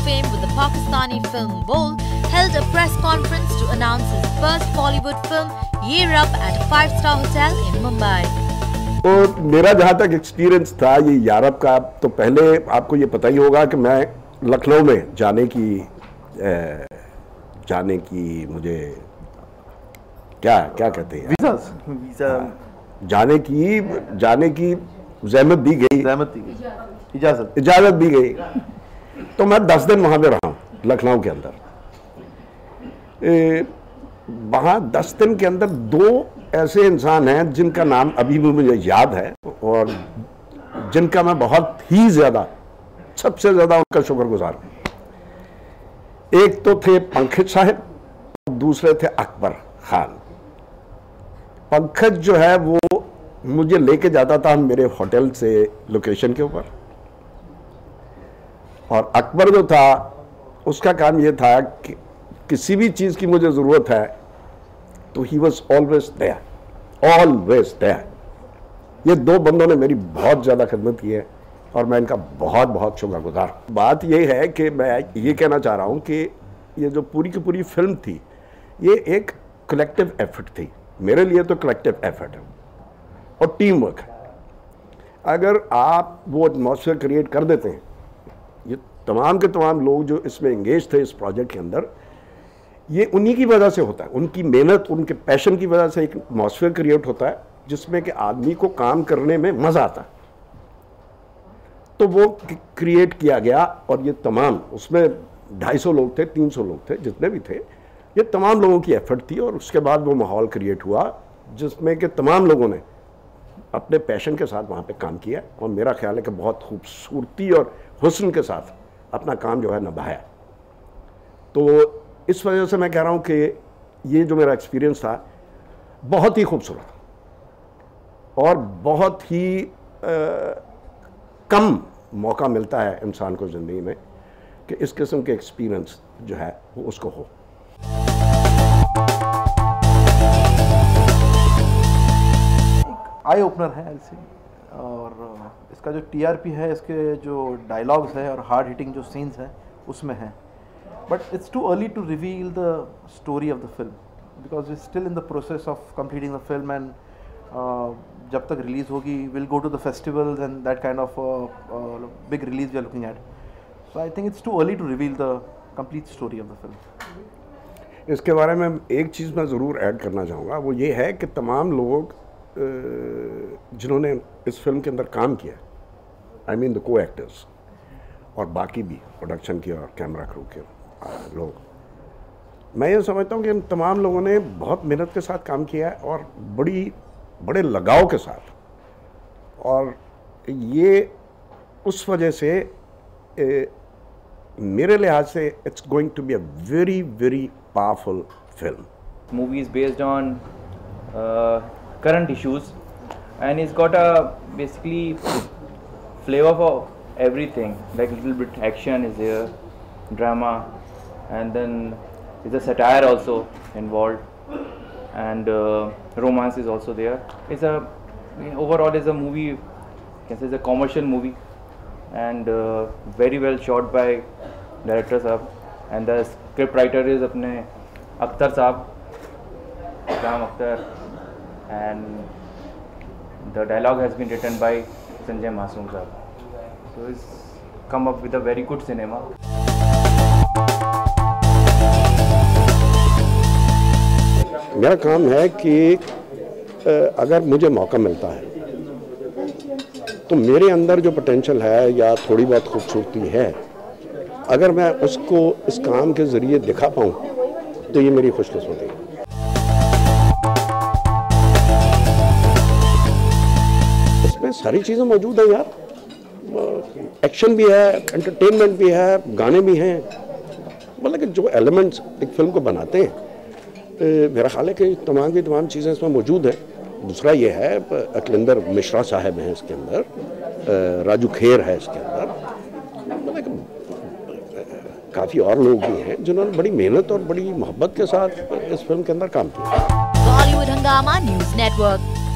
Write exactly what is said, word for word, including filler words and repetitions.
fame with the Pakistani film Bold, held a press conference to announce his first Bollywood film Ye Rab at a five-star hotel in Mumbai. तो मेरा जहाँ तक experience था ये यारब का, तो पहले आपको ये पता ही होगा कि मैं लखनऊ में जाने की ए, जाने की मुझे क्या क्या कहते हैं वीज़ा वीज़ा जाने की जाने की ज़हमत दी गई ज़हमत दी गई इजाज़त इजाज़त दी गई तो मैं दस दिन वहाँ पे रहा हूँ लखनऊ के अंदर। वहाँ दस दिन के अंदर दो ऐसे इंसान हैं जिनका नाम अभी भी मुझे याद है और जिनका मैं बहुत ही ज़्यादा सबसे ज़्यादा उनका शुक्रगुजार हूँ। एक तो थे पंकज साहब और दूसरे थे अकबर खान। पंकज जो है वो मुझे लेके जाता था मेरे होटल से लोकेशन के ऊपर, और अकबर जो था उसका काम ये था कि किसी भी चीज़ की मुझे ज़रूरत है तो he was always there, always there. ये दो बंदों ने मेरी बहुत ज़्यादा खिदमत की है और मैं इनका बहुत बहुत शुक्रगुजार। बात ये है कि मैं ये कहना चाह रहा हूँ कि ये जो पूरी की पूरी फिल्म थी ये एक कलेक्टिव एफर्ट थी। मेरे लिए तो कलेक्टिव एफर्ट है और टीम वर्क है। अगर आप वो एटमॉस्फेयर क्रिएट कर देते हैं, ये तमाम के तमाम लोग जो इसमें एंगेज थे इस प्रोजेक्ट के अंदर, ये उन्हीं की वजह से होता है, उनकी मेहनत उनके पैशन की वजह से एक एटमॉस्फेयर क्रिएट होता है जिसमें कि आदमी को काम करने में मज़ा आता है। तो वो क्रिएट किया गया और ये तमाम उसमें ढाई सौ लोग थे, तीन सौ लोग थे, जितने भी थे, ये तमाम लोगों की एफर्ट थी। और उसके बाद वो माहौल क्रिएट हुआ जिसमें कि तमाम लोगों ने अपने पैशन के साथ वहाँ पे काम किया और मेरा ख्याल है कि बहुत खूबसूरती और हुस्न के साथ अपना काम जो है निभाया। तो इस वजह से मैं कह रहा हूँ कि ये जो मेरा एक्सपीरियंस था बहुत ही खूबसूरत और बहुत ही आ, कम मौका मिलता है इंसान को ज़िंदगी में कि इस किस्म के एक्सपीरियंस जो है वो उसको हो। आई ओपनर है ऐसे, और इसका जो टीआरपी है, इसके जो डायलॉग्स है और हार्ड हिटिंग जो सीन्स हैं उसमें है, but it's too early to reveal the story of the film because we still in the process of completing the film and जब तक रिलीज़ होगी will go to the festivals and that kind of big release we are looking at, so I think it's too early to reveal the complete story of the film. इसके बारे में एक चीज़ मैं ज़रूर add करना चाहूँगा, वो ये है कि तमाम लोग जिन्होंने इस फिल्म के अंदर काम किया, I mean the co-actors और बाकी भी प्रोडक्शन के और कैमरा क्रू के लोग, मैं ये समझता हूँ कि इन तमाम लोगों ने बहुत मेहनत के साथ काम किया है और बड़ी बड़े लगाव के साथ, और ये उस वजह से ए, मेरे लिहाज से it's going to be a very very powerful film. Movie is based on uh, current issues and it's got a basically flavor for everything, like little bit action is there, drama, and then there's a satire also involved, and uh, romance is also there. It's a overall is a movie, you can say it's a commercial movie and uh, very well shot by director साहब, and the script writer is अपने अख्तर साहब, Ram Akhtar, and the dialogue has been written by Sanjay Masoom sir. So it's come up with a very good cinema. मेरा काम है कि अगर मुझे मौका मिलता है तो मेरे अंदर जो पोटेंशियल है या थोड़ी बहुत खूबसूरती है, अगर मैं उसको इस काम के ज़रिए दिखा पाऊँ तो ये मेरी खुशकिस्मती है। इसमें सारी चीज़ें मौजूद हैं यार, एक्शन भी है, एंटरटेनमेंट भी है, गाने भी हैं, मतलब कि जो एलिमेंट्स एक फिल्म को बनाते हैं, मेरा ख्याल है कि तमाम की तमाम चीज़ें इसमें मौजूद हैं। दूसरा ये है अकलिंदर मिश्रा साहब हैं इसके अंदर, राजू खेर है इसके अंदर, मतलब काफ़ी और लोग भी हैं जिन्होंने बड़ी मेहनत और बड़ी मोहब्बत के साथ इस फिल्म के अंदर काम किया। बॉलीवुड हंगामा न्यूज़ नेटवर्क।